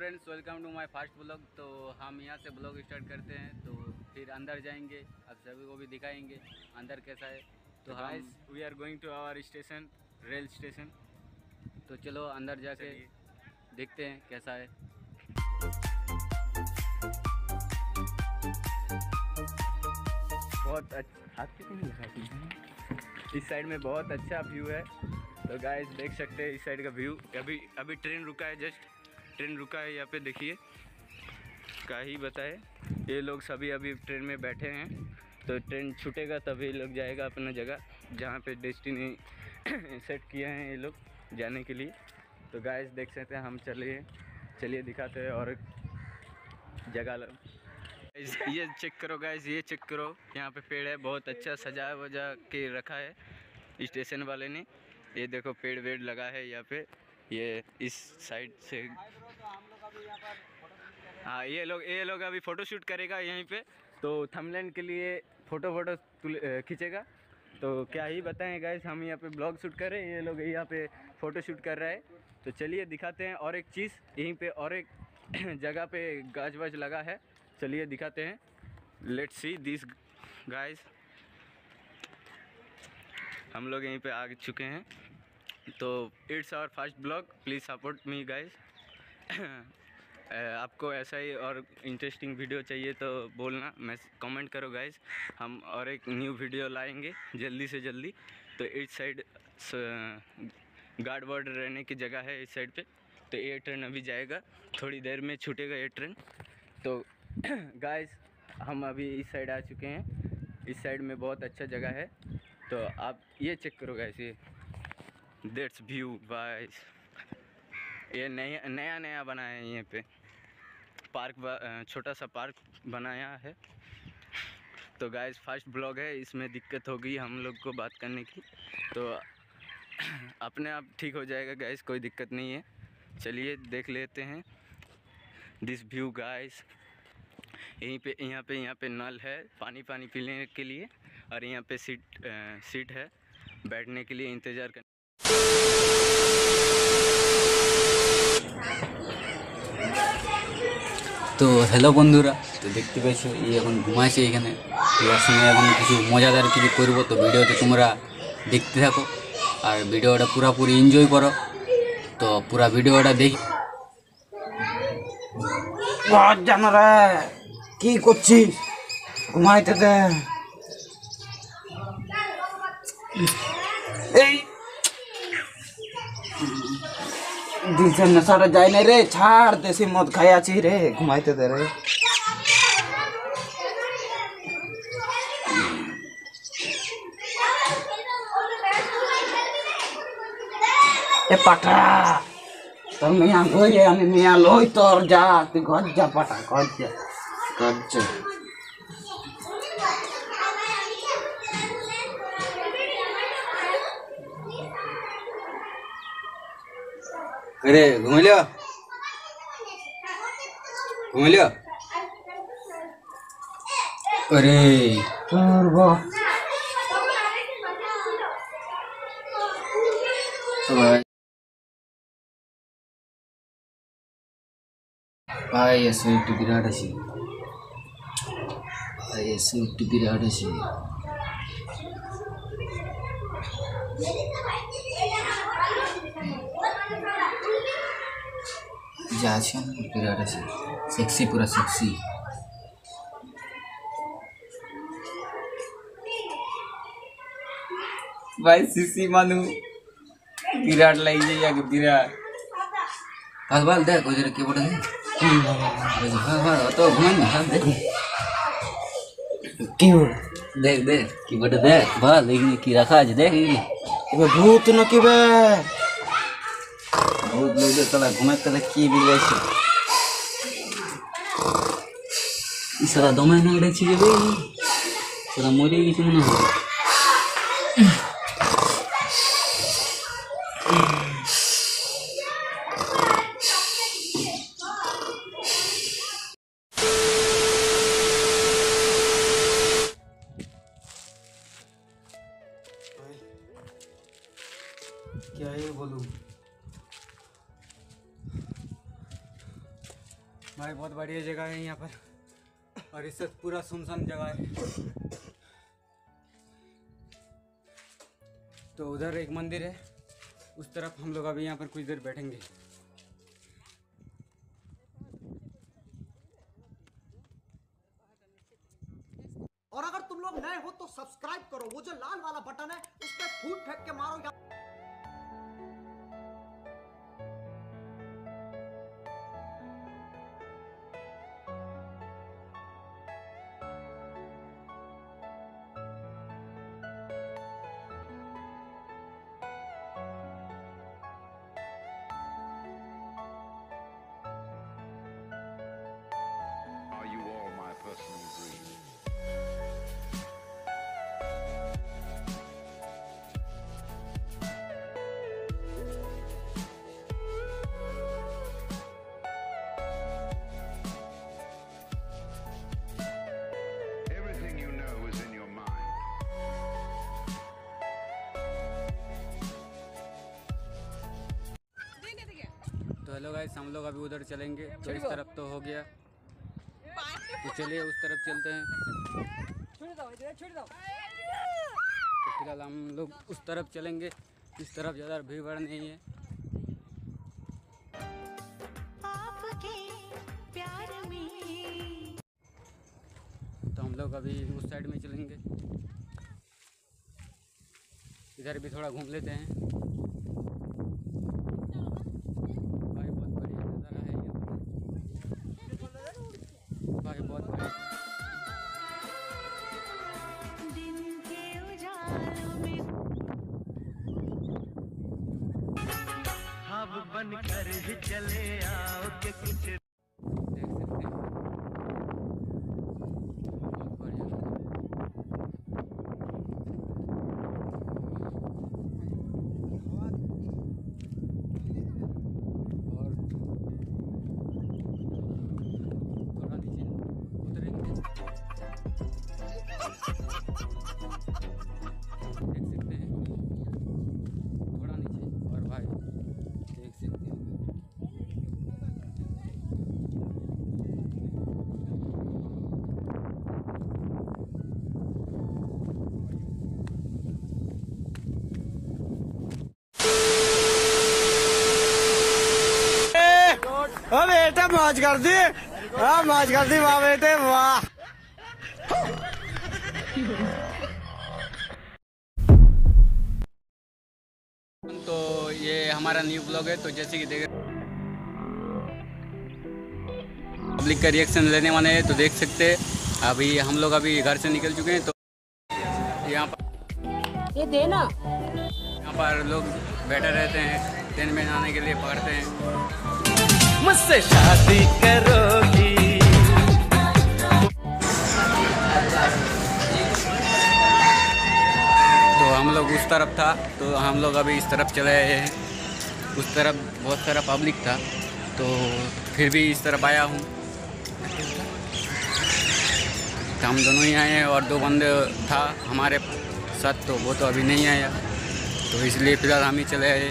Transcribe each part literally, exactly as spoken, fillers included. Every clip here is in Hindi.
Friends, welcome to my first blog. तो हम यहाँ से ब्लॉग स्टार्ट करते हैं, तो फिर अंदर जाएंगे, आप सभी को भी दिखाएंगे अंदर कैसा है। तो हम we are going to our station, rail station. तो चलो अंदर जाके देखते हैं कैसा है। बहुत अच्छा, हाथ क्यों नहीं लगा? इस साइड में बहुत अच्छा व्यू है। तो गाइस देख सकते हैं इस साइड का व्यू। अभी अभी ट्रेन रुका है, जस्ट ट्रेन रुका है यहाँ पे, देखिए क्या ही बताए। ये लोग सभी अभी ट्रेन में बैठे हैं, तो ट्रेन छूटेगा तभी लोग जाएगा अपना जगह जहाँ पे डेस्टिनी सेट किए हैं ये लोग जाने के लिए। तो गाइस देख सकते हैं, हम चलिए चलिए दिखाते हैं और जगह। ये चेक करो गाइस, ये चेक करो, यहाँ पे पेड़ है, बहुत अच्छा सजा वजा के रखा है स्टेशन वाले ने। ये देखो पेड़ वेड़ लगा है यहाँ पे, ये इस साइड से। हाँ, ये लोग ये लोग अभी फ़ोटो शूट करेगा यहीं पे, तो थंबनेल के लिए फ़ोटो वोटो खींचेगा। तो क्या ही बताएं गाइस, हम यहाँ पे ब्लॉग शूट कर रहे हैं, ये लोग यहाँ पे फ़ोटो शूट कर रहा है। तो चलिए दिखाते हैं। और एक चीज़ यहीं पे और एक जगह पे गाज वाज लगा है, चलिए दिखाते हैं। Let's see this guys. हम लोग यहीं पे आ चुके हैं। तो it's our first blog, please support me guys. आपको ऐसा ही और इंटरेस्टिंग वीडियो चाहिए तो बोलना, मैं कमेंट करो गाइस, हम और एक न्यू वीडियो लाएंगे जल्दी से जल्दी। तो इस साइड गार्ड वार्ड रहने की जगह है इस साइड पे। तो ये ट्रेन अभी जाएगा, थोड़ी देर में छूटेगा ये ट्रेन। तो गाइस हम अभी इस साइड आ चुके हैं। इस साइड में बहुत अच्छा जगह है, तो आप ये चेक करो गाइस, ये दैट्स व्यू गाइस। ये नया नया नया बना है यहाँ पे पार्क, छोटा सा पार्क बनाया है। तो गाइस फर्स्ट ब्लॉग है, इसमें दिक्कत होगी हम लोग को बात करने की, तो अपने आप ठीक हो जाएगा गाइस, कोई दिक्कत नहीं है। चलिए देख लेते हैं दिस व्यू गाइस। यहीं पे यहाँ पे यहाँ पे नल है पानी पानी पीने के लिए, और यहाँ पे सीट आ, सीट है बैठने के लिए, इंतज़ार करने। তো হ্যালো বন্ধুরা, তো দেখতে পাইছো এই এখন ঘুমাইছে এখানে। এর সঙ্গে এখন কিছু মজাদার কিছু করবো, তো ভিডিওতে তোমরা দেখতে থাকো আর ভিডিওটা পুরোপুরি এনজয় করো। তো পুরা ভিডিওটা দেখি। জানো রে কি করছিস? ঘুমাইতে দে। এই দিশে নেশাটা যায় না রে, ছাড়, দেশি মদ খাই আছি রে, ঘুমাইতে দে রে। এ পাটা তোর মিয়া গইয়ে আমি মিয়া লই, তোর যা তুই ঘর যা, পাটা ঘর যা, ঘর যা। अरे घूम लियो घूम लियो। अरे তোর গো भाई ऐसे एक बिराट है, भाई ऐसे एक बिराट है। যা আছে বিরাট আছে, সেক্সি, পুরা সেক্সি। ভাই সিসি মানু বিরাট লাগছে, যাকে বিরাট ভালো ভালো দেখ ওই কি বলে, হ্যাঁ হ্যাঁ তো ঘুমাই না, হ্যাঁ দেখ কি দেখ দেখ কি বটে, দেখ ভালো দেখি কি রাখা আছে, দেখ এবার ভূত নাকি বে? ভূত লোক তারা ঘুমাই, তাহলে কি বিলেছে সারা দমে না দেখছি যে সারা মরে গেছে মনে হয়। क्या है बोलूं? भाई बहुत बढ़िया जगह है यहाँ पर, और इससे पूरा सुनसान जगह है। तो उधर एक मंदिर है, उस तरफ हम लोग अभी यहाँ पर कुछ देर बैठेंगे। और अगर तुम लोग नए हो तो सब्सक्राइब करो, वो जो लाल वाला बटन है उस पर फूट फेंक के मारो या Are you all my personal dreams? Everything you know is in your mind. तो हेलो गाइस, हम लोग अभी उधर चलेंगे। तो इस तरफ तो हो गया, तो चलिए उस तरफ चलते हैं। तो फिलहाल हम लोग उस तरफ चलेंगे, इस तरफ ज़्यादा भीड़ भाड़ नहीं है। तो हम लोग अभी उस साइड में चलेंगे, इधर भी थोड़ा घूम लेते हैं। भाई बहुत बढ़िया नज़ारा है ये, भाई बहुत बढ़िया। बनकर ही चले आओ के कुछ देख सकते हैं, बहुत बढ़िया। और थोड़ा नीचे उतरेंगे, देख सकते हैं थोड़ा नीचे, और भाई देख सकते हैं बेटे मौज कर दी, हाँ मौज कर दी वाह बेटे वाह। तो ये हमारा न्यू ब्लॉग है। तो जैसे कि देख पब्लिक का रिएक्शन लेने वाले हैं, तो देख सकते हैं अभी हम लोग अभी घर से निकल चुके हैं। तो यहाँ पर ये देना, यहाँ पर लोग बैठे रहते हैं, ट्रेन में आने के लिए पकड़ते हैं। मुझसे शादी करोगी। तो हम लोग उस तरफ था, तो हम लोग अभी इस तरफ चले आए हैं। उस तरफ बहुत सारा पब्लिक था, तो फिर भी इस तरफ आया हूँ। तो हम दोनों ही आए हैं, और दो बंदे था हमारे साथ, तो वो तो अभी नहीं आया, तो इसलिए फिलहाल हम ही चले आए।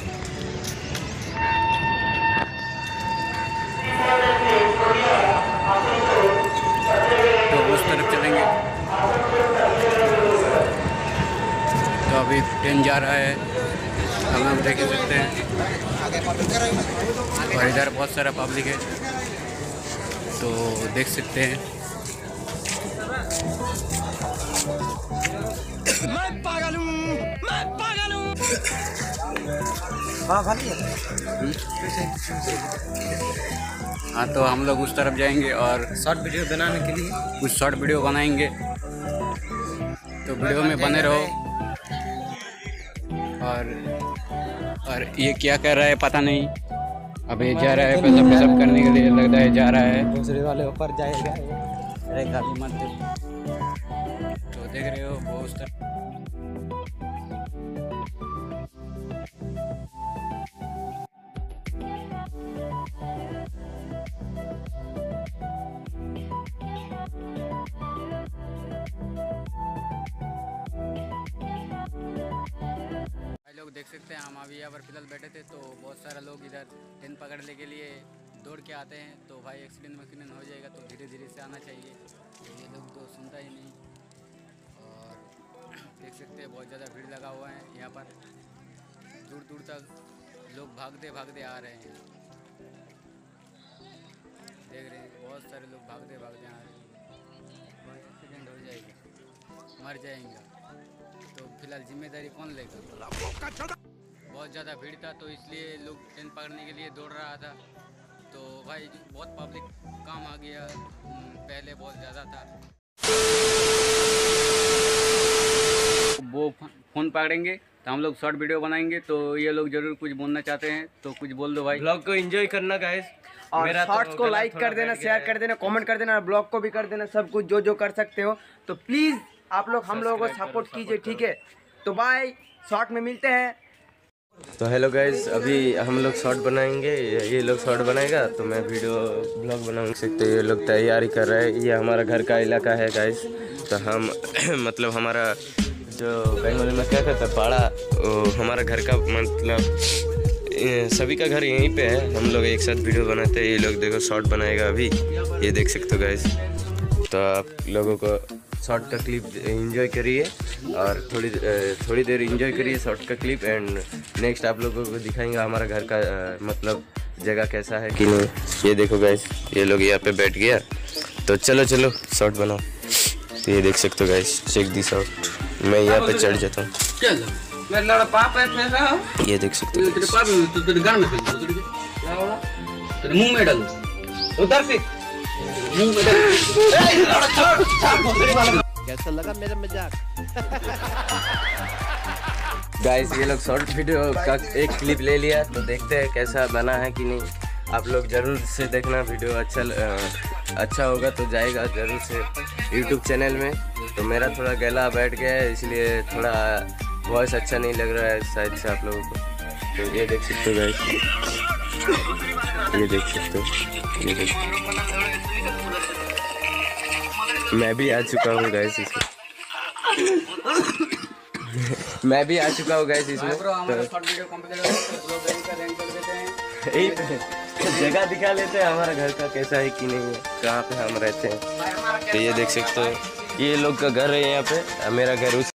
तो उस तरफ चलेंगे। तो अभी ट्रेन जा रहा है, हम लोग देख सकते हैं, और इधर बहुत सारा पब्लिक है, तो देख सकते हैं। मैं पागल हूँ, मैं पागल हूँ। हाँ खाली हाँ, तो हम लोग उस तरफ जाएंगे और शॉर्ट वीडियो बनाने के लिए कुछ शॉर्ट वीडियो बनाएंगे, तो वीडियो में बने रहो। और और ये क्या कर रहा है पता नहीं, अब ये जा रहा है पेशाब पेशाब करने के लिए, लगता है जा रहा है। दूसरे वाले ऊपर जाएगा। अरे गाली मत दो। तो देख रहे हो वो उस तरफ देख सकते हैं। हम अभी यहाँ पर फिलहाल बैठे थे, तो बहुत सारा लोग इधर ट्रेन पकड़ने के लिए दौड़ के आते हैं तो भाई एक्सीडेंट वैक्सीडेंट हो जाएगा, तो धीरे धीरे से आना चाहिए। तो ये लोग तो सुनता ही नहीं। और देख सकते हैं बहुत ज़्यादा भीड़ लगा हुआ है यहाँ पर, दूर दूर तक लोग भागते भागते आ रहे हैं। देख रहे हैं बहुत सारे लोग भागते भागते आ रहे हैं। भाई एक्सीडेंट हो जाएगा, मर जाएंगे, तो फिलहाल जिम्मेदारी कौन लेगा? बहुत ज़्यादा भीड़ था तो इसलिए लोग ट्रेन पकड़ने के लिए दौड़ रहा था। तो भाई बहुत पब्लिक काम आ गया, पहले बहुत ज़्यादा था। वो फ़ोन पकड़ेंगे तो हम लोग शॉर्ट वीडियो बनाएंगे, तो ये लोग ज़रूर कुछ बोलना चाहते हैं तो कुछ बोल दो भाई। ब्लॉग को एंजॉय करना गाइस, और मेरा तो शॉर्ट्स को गला लाइक थोड़ा कर देना, बैठ गया शेयर कर देना, कमेंट कर देना, ब्लॉग को भी कर देना, सब कुछ जो जो कर सकते हो। तो प्लीज़ आप लोग हम लोगों को Subscribe सपोर्ट करो, कीजिए, support ठीक है? तो बाय, शॉर्ट में मिलते हैं। तो हेलो गाइस, अभी हम लोग शॉर्ट बनाएंगे, ये लोग शॉर्ट बनाएगा तो मैं वीडियो ब्लॉग बना सकते। ये लोग तैयारी कर रहे हैं, ये हमारा घर का इलाका है गाइस। तो हम मतलब हमारा जो बंगाली में क्या कहते हैं पाड़ा, हमारा घर का मतलब सभी का घर यहीं पे है। हम लोग एक साथ वीडियो बनाते हैं। ये लोग देखो शॉर्ट बनाएगा अभी, ये देख सकते हो गाइस। तो आप लोगों को शॉर्ट का क्लिप एंजॉय करिए और थोड़ी थोड़ी देर एंजॉय करिए शॉर्ट का क्लिप, एंड नेक्स्ट आप लोगों को दिखाएंगे हमारा घर का मतलब जगह कैसा है कि नहीं। ये देखो गाइस, ये लोग यहाँ पे बैठ गया, तो चलो चलो शॉर्ट बनाओ। तो ये देख सकते हो गाइस, चेक दी शॉर्ट। मैं यहाँ पे चढ़ जाता हूँ, ये देख सकते हो। मुंह में डालो उधर से, मुंह में कैसा लगा मेरा मजाक? गाइस ये लोग शॉर्ट वीडियो का एक क्लिप ले लिया, तो देखते हैं कैसा बना है कि नहीं। आप लोग ज़रूर से देखना वीडियो, अच्छा अच्छा होगा तो जाएगा ज़रूर से यूट्यूब चैनल में। तो मेरा थोड़ा गला बैठ गया है, इसलिए थोड़ा वॉइस अच्छा नहीं लग रहा है शायद से आप लोगों को। तो ये देख सकते हो गाइस, ये देख सकते हो, ये देख मैं भी आ चुका हूँ गाइस इसमें मैं भी आ चुका हूँ गाइस इसमें। तो यही जगह दिखा लेते हैं हमारा घर का कैसा है कि नहीं है, कहाँ पे हम रहते हैं। तो ये देख सकते हो, ये लोग का घर है यहाँ पे, मेरा घर उस